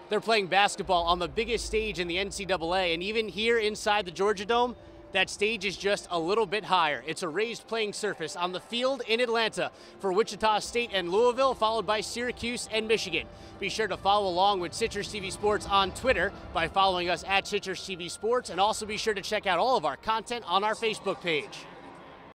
They're playing basketball on the biggest stage in the NCAA, and even here inside the Georgia Dome, that stage is just a little bit higher. It's a raised playing surface on the field in Atlanta for Wichita State and Louisville, followed by Syracuse and Michigan. Be sure to follow along with Citrus TV Sports on Twitter by following us at Citrus TV Sports, and also be sure to check out all of our content on our Facebook page.